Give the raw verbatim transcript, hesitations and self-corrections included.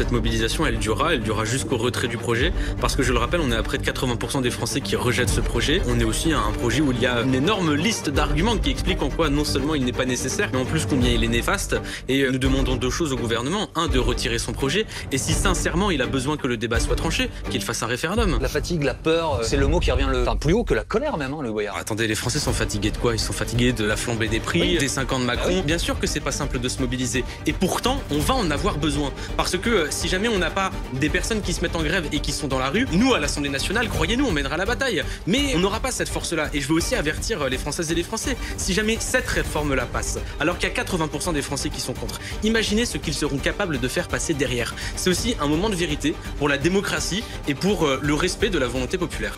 cette mobilisation, elle durera, elle durera jusqu'au retrait du projet, parce que je le rappelle, on est à près de quatre-vingts pour cent des Français qui rejettent ce projet. On est aussi à un projet où il y a une énorme liste d'arguments qui expliquent en quoi non seulement il n'est pas nécessaire, mais en plus combien il est néfaste. Et nous demandons deux choses au gouvernement. Un, de retirer son projet, et si sincèrement il a besoin que le débat soit tranché, qu'il fasse un référendum. La fatigue, la peur, c'est le mot qui revient le... enfin, plus haut que la colère même, hein, le Boyard. Attendez, les Français sont fatigués de quoi? Ils sont fatigués de la flambée des prix, oui. des cinq ans de Macron. Ah oui. Bien sûr que c'est pas simple de se mobiliser. Et pourtant, on va en avoir besoin. Parce que euh, si jamais on n'a pas des personnes qui se mettent en grève et qui sont dans la rue, nous, à l'Assemblée nationale, croyez-nous, on mènera la bataille. Mais on n'aura pas cette force-là. Et je veux aussi avertir les Françaises et les Français. Si jamais cette réforme-là passe, alors qu'il y a quatre-vingts pour cent des Français qui sont contre, imaginez ce qu'ils seront capables de faire passer derrière. C'est aussi un moment de vérité pour la démocratie et pour euh, le respect de la volonté populaire.